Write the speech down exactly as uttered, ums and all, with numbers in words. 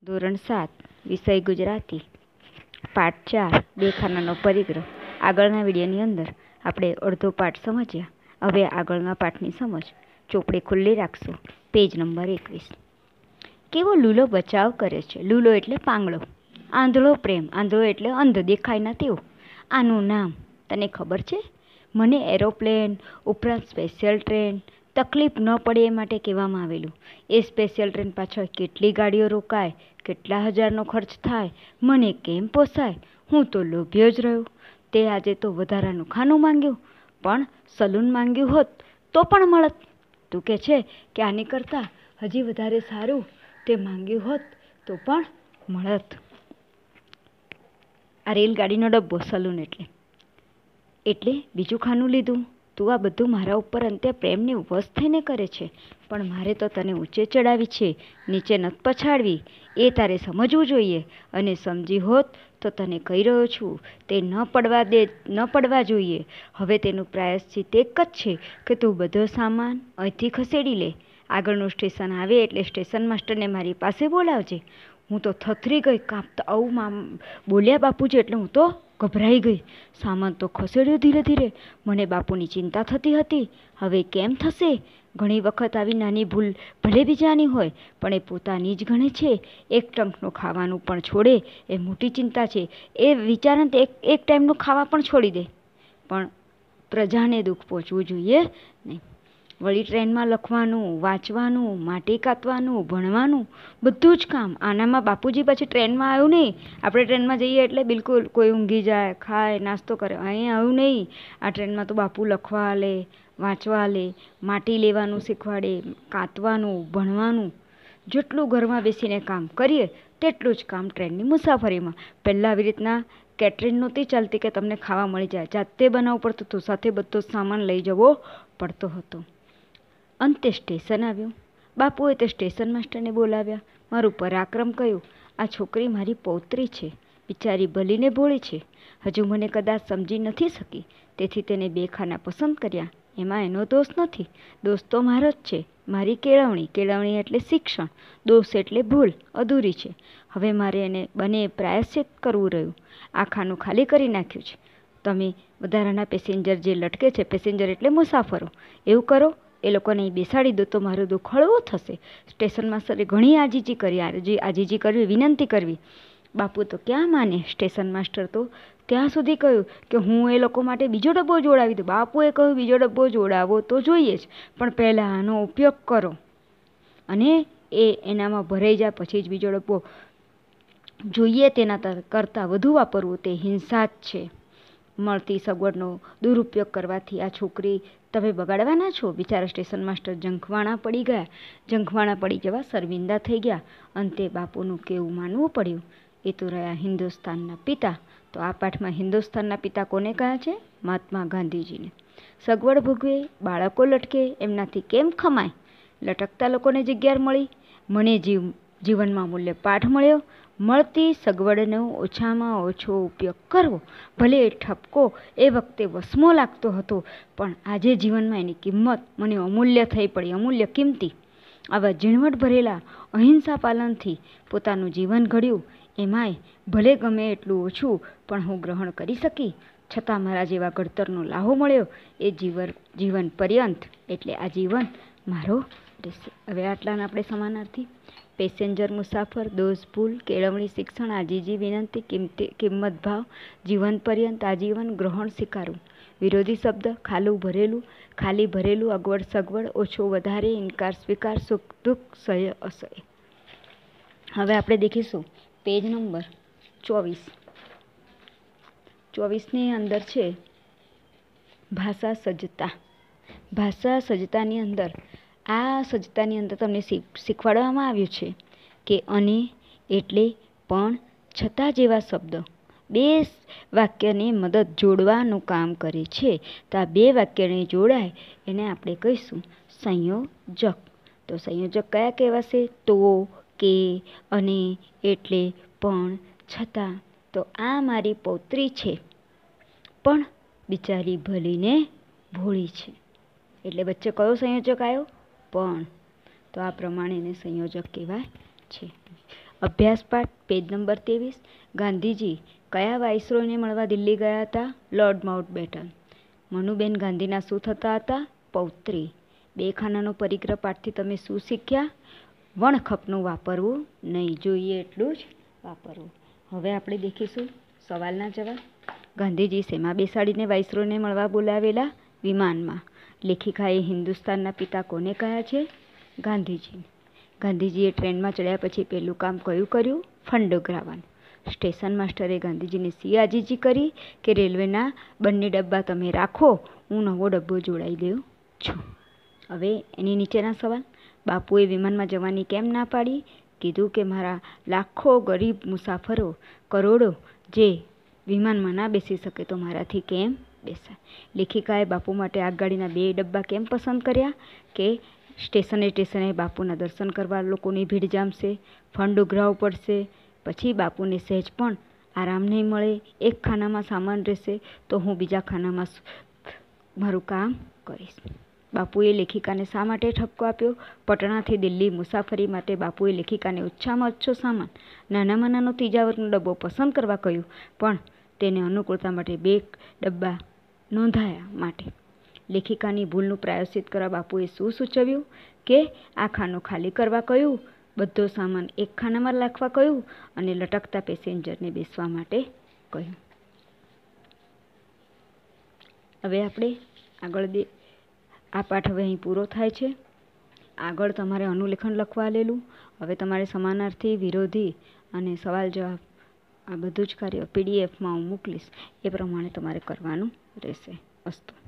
ધોરણ સાત વિષય ગુજરાતી પાઠ ચાર બે ખાનાનો પરિગ્રહ. આગળના વિડીયોની અંદર આપણે અડધો પાઠ સમજ્યા. હવે આગળના પાઠની સમજ. ચોપડી ખુલ્લી રાખશો. પેજ નંબર એકવીસ. કેવો લૂલો બચાવ કરે છે. લૂલો એટલે પાંગડો. આંધળો પ્રેમ. આંધળો એટલે અંધ, દેખાય ના તેવો. આનું નામ તને ખબર છે? મને એરોપ્લેન ઉપરાંત સ્પેશિયલ ટ્રેન તકલીફ ન પડે એ માટે કહેવામાં આવેલું. એ સ્પેશિયલ ટ્રેન પાછળ કેટલી ગાડીઓ રોકાય, કેટલા હજારનો ખર્ચ થાય, મને કેમ પોસાય? હું તો લોભ્યો જ રહ્યો. તે આજે તો વધારાનું ખાનું માંગ્યું, પણ સલૂન માંગ્યું હોત તો પણ મળત. તું કહે છે કે આની કરતાં હજી વધારે સારું તે માંગ્યું હોત તો પણ મળત. આ રેલગાડીનો ડબ્બો. સલૂન એટલે એટલે બીજું ખાનું લીધું. તું આ બધું મારા ઉપર અંતે પ્રેમની વશ થઈને કરે છે, પણ મારે તો તને ઊંચે ચડાવી છે, નીચે નથ પછાડવી. એ તારે સમજવું જોઈએ, અને સમજી હોત તો તને કહી રહ્યો છું, તે ન પડવા દે ન પડવા જોઈએ. હવે તેનું પ્રાયશ્ચિત એક જ છે કે તું બધો સામાન અહીંથી ખસેડી લે. આગળનું સ્ટેશન આવે એટલે સ્ટેશન માસ્ટરને મારી પાસે બોલાવજે. હું તો થથરી ગઈ. કાપતા આવું મામ બોલ્યા બાપુજી એટલે હું તો ગભરાઈ ગઈ. સામાન તો ખસેડ્યો ધીરે ધીરે. મને બાપુની ચિંતા થતી હતી. હવે કેમ થશે? ઘણી વખત આવી નાની ભૂલ ભલે બીજાની હોય, પણ એ પોતાની જ ગણે છે. એક ટંકનું ખાવાનું પણ છોડે એ મોટી ચિંતા છે. એ વિચારે એક એક ટાઈમનું ખાવા પણ છોડી દે, પણ પ્રજાને દુઃખ પહોંચવું જોઈએ નહીં. વળી ટ્રેનમાં લખવાનું, વાંચવાનું, માટી કાતવાનું, ભણવાનું બધું જ કામ. આનામાં બાપુજી પછી ટ્રેનમાં આવ્યું નહીં. આપણે ટ્રેનમાં જઈએ એટલે બિલકુલ કોઈ ઊંઘી જાય, ખાય, નાસ્તો કરે. અહીંયા આવ્યું નહીં. આ ટ્રેનમાં તો બાપુ લખવા લે, વાંચવા લે, માટી લેવાનું શીખવાડે, કાતવાનું, ભણવાનું. જેટલું ઘરમાં બેસીને કામ કરીએ તેટલું જ કામ ટ્રેનની મુસાફરીમાં. પહેલાં આવી રીતના કેટરિંગ નહોતી ચાલતી કે તમને ખાવા મળી જાય. જાતે બનાવવું પડતું હતું, સાથે બધો સામાન લઈ જવો પડતો હતો. અંતે સ્ટેશન આવ્યું. બાપુએ તે સ્ટેશન માસ્ટરને બોલાવ્યા. મારું પરાક્રમ કહ્યું, આ છોકરી મારી પૌત્રી છે. બિચારી ભલીને ભોળી છે. હજુ મને કદાચ સમજી નથી શકી, તેથી તેને બે ખાના પસંદ કર્યા. એમાં એનો દોષ નથી. દોષ તો મારો જ છે. મારી કેળવણી. કેળવણી એટલે શિક્ષણ. દોષ એટલે ભૂલ અધૂરી છે. હવે મારે એને બને પ્રાયશ્ચિત કરવું રહ્યું. આ ખાનું ખાલી કરી નાખ્યું છે. તમે વધારાના પેસેન્જર જે લટકે છે, પેસેન્જર એટલે મુસાફરો, એવું કરો, એ લોકોને અહીં બેસાડી દો તો મારું દુઃખ હળવું થશે. સ્ટેશન માસ્ટરે ઘણી આજીજી કરી. આજી આજીજી કરવી, વિનંતી કરવી. બાપુ તો ક્યાં માને. સ્ટેશન માસ્ટર તો ત્યાં સુધી કહ્યું કે હું એ લોકો માટે બીજો ડબ્બો જોડાવી દઉં. બાપુએ કહ્યું બીજો ડબ્બો જોડાવો તો જોઈએ જ, પણ પહેલાં આનો ઉપયોગ કરો અને એ એનામાં ભરાઈ જાય પછી જ બીજો ડબ્બો જોઈએ. તેના કરતાં વધુ વાપરવું તે હિંસા જ છે. મળતી સગવડનો દુરુપયોગ કરવાથી આ છોકરી તમે બગાડવાના છો. બિચારા સ્ટેશન માસ્ટર ઝંખવાણા પડી ગયા. ઝંખવાણા પડી જવા શર્મિંદા થઈ ગયા. અંતે બાપુનું કેવું માનવું પડ્યું. એ તો રહ્યા હિન્દુસ્તાનના પિતા. તો આ પાઠમાં હિન્દુસ્તાનના પિતા કોને કહ્યા છે? મહાત્મા ગાંધીજીને. સગવડ ભોગવે, બાળકો લટકે, એમનાથી કેમ ખમાય? લટકતા લોકોને જગ્યા મળી. મને જીવ જીવનમાં મૂલ્ય પાઠ મળ્યો. મળતી સગવડનો ઓછામાં ઓછો ઉપયોગ કરવો. ભલે એ ઠપકો એ વખતે વસમો લાગતો હતો, પણ આજે જીવનમાં એની કિંમત મને અમૂલ્ય થઈ પડી. અમૂલ્ય, કિંમતી. આવા ઝીણવટ ભરેલા અહિંસા પાલનથી પોતાનું જીવન ઘડ્યું. એમાંય ભલે ગમે એટલું ઓછું પણ હું ગ્રહણ કરી શકી, છતાં મારા જેવા ઘડતરનો લાહો મળ્યો. એ જીવન જીવન પર્યંત એટલે આ જીવન મારો રહેશે. હવે આટલાને આપણે સમાનાર્થી. પેસેન્જર, મુસાફર, દોષ, ભૂલ, કેળવણી, શિક્ષણ, આજીજી, વિનંતી, કિંમતી, કિંમત, ભાવ, જીવન પર્યંત, આજીવન, ગ્રહણ, સ્વીકારવું. વિરોધી શબ્દ ખાલું ભરેલું, ખાલી ભરેલું, અગવડ સગવડ, ઓછો વધારે, ઇનકાર સ્વીકાર, સુખ દુઃખ, સહ્ય અસહ્ય. હવે આપણે દેખીશું પેજ નંબર ચોવીસ. ચોવીસની અંદર છે ભાષા સજ્જતા. ભાષા સજ્જતાની અંદર આ સજ્જતાની અંદર તમને શીખવાડવામાં આવ્યું છે કે અને, એટલે, પણ, છતાં જેવા શબ્દ બે વાક્યની મદદ જોડવાનું કામ કરે છે. તો આ બે વાક્યને જોડાય એને આપણે કહીશું સંયોજક. તો સંયોજક કયા કહેવાશે? તો, કે, અને, એટલે, પણ, છતાં. તો આ મારી પૌત્રી છે, પણ બિચારી ભલીને ભોળી છે. એટલે વચ્ચે કયો સંયોજક આવ્યો? પણ. તો આ પ્રમાણે એને સંયોજક કહેવાય છે. અભ્યાસ પાઠ પેજ નંબર ત્રેવીસ. ગાંધીજી કયા વાઇસરોયને મળવા દિલ્હી ગયા હતા? Lord Mountbatten. મનુબેન ગાંધીના શું થતા હતા? પૌત્રી. બે ખાનાનો પરિગ્રહ પાઠથી તમે શું શીખ્યા? વણખપનું વાપરવું નહીં, જોઈએ એટલું જ વાપરવું. હવે આપણે દેખીશું સવાલના જવાબ. ગાંધીજી શેમાં બેસાડીને વાઇસરોયને મળવા બોલાવેલા? વિમાનમાં. લેખિકાએ હિન્દુસ્તાનના પિતા કોને કહ્યા છે? ગાંધીજી. ગાંધીજીએ ટ્રેનમાં ચડ્યા પછી પહેલું કામ કયું કર્યું? ફંડ ઉઘરાવવાનું. સ્ટેશન માસ્ટરે ગાંધીજીને સી આજીજી કરી કે રેલવેના બંને ડબ્બા તમે રાખો, હું નવો ડબ્બો જોડાઈ દઉં છું. હવે એની નીચેના સવાલ. બાપુએ વિમાનમાં જવાની કેમ ના પાડી? કીધું કે મારા લાખો ગરીબ મુસાફરો કરોડો જે વિમાનમાં ના બેસી શકે તો મારાથી કેમ બેસાય. લેખિકાએ બાપુ માટે આગગાડીના બે ડબ્બા કેમ પસંદ કર્યા? કે સ્ટેશને સ્ટેશને બાપુના દર્શન કરવા લોકોની ભીડ જામશે, ફંડ ઉઘરાવવું પડશે, પછી બાપુને સહેજ પણ આરામ નહીં મળે, એક ખાનામાં સામાન રહેશે તો હું બીજા ખાનામાં મારું કામ કરીશ. બાપુએ લેખિકાને શા માટે ઠપકો આપ્યો? પટણાથી દિલ્હી મુસાફરી માટે બાપુએ લેખિકાને ઓછામાં ઓછો સામાન, નાનામાં નાનો ત્રીજા વર્ગનો ડબ્બો પસંદ કરવા કહ્યું, પણ તેને અનુકૂળતા માટે બે ડબ્બા નોંધાયા માટે. લેખિકાની ભૂલનું પ્રાયશ્ચિત કરવા બાપુએ શું સૂચવ્યું? કે આ ખાનું ખાલી કરવા કહ્યું, બધો સામાન એક ખાનામાં રાખવા કહ્યું અને લટકતા પેસેન્જરને બેસવા માટે કહ્યું. હવે આપણે આગળ દે આ પાઠ હવે અહીં પૂરો થાય છે. આગળ તમારે અનુલેખન લખવા આલેલું. હવે તમારે સમાનાર્થી, વિરોધી અને સવાલ જવાબ આ બધું જ કાર્ય પીડીએફમાં હું મોકલીશ, એ પ્રમાણે તમારે કરવાનું રહેશે. અસ્તુ.